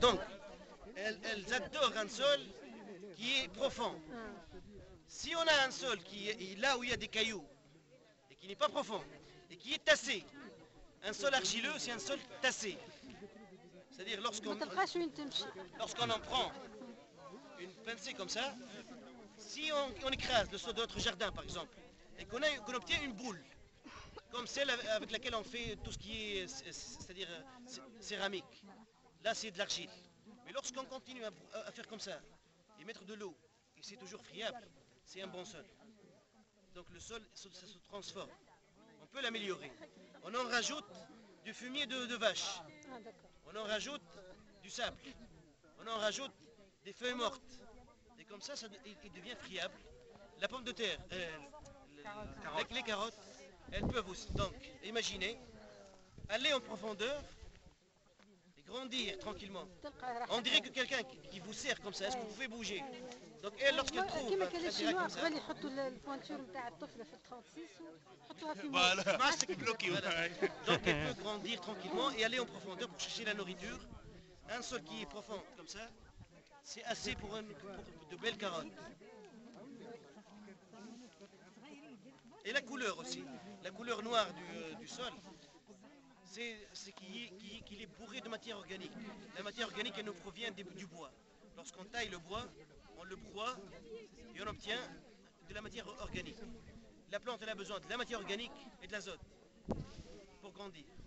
Donc, elles adorent un sol qui est profond. Si on a un sol qui est là où il y a des cailloux, et qui n'est pas profond, et qui est tassé, un sol argileux, c'est un sol tassé. C'est-à-dire lorsqu'on en prend une pincée comme ça, si on écrase le sol de notre jardin par exemple, et qu'on obtient une boule, comme celle avec laquelle on fait tout ce qui est, c'est-à-dire céramique, là c'est de l'argile. Mais lorsqu'on continue à faire comme ça, et mettre de l'eau, et c'est toujours friable, c'est un bon sol. Donc le sol, ça se transforme. On peut l'améliorer. On en rajoute du fumier de vache. On en rajoute du sable. On en rajoute des feuilles mortes. Et comme ça, il devient friable. La pomme de terre, les carottes, elles peuvent aussi. Donc, imaginez, aller en profondeur et grandir tranquillement. On dirait que quelqu'un qui vous serre comme ça, est-ce que vous pouvez bouger? Donc elle, lorsqu'elle trouve كما كان un terrain الشينوا comme ça, قبل يحطوا البوانتور نتاع الطفله في الترانسيس ويحطوها في Voilà, مول. c'est bloqué. voilà. Donc elle peut grandir tranquillement et aller en profondeur pour chercher la nourriture. Un sol qui est profond comme ça, c'est assez pour de belles carottes. Et la couleur aussi, la couleur noire du sol, c'est qu'il est bourré de matière organique. La matière organique, elle nous provient du bois. Lorsqu'on taille le bois, on le broie et on obtient de la matière organique. La plante, elle a besoin de la matière organique et de l'azote pour grandir.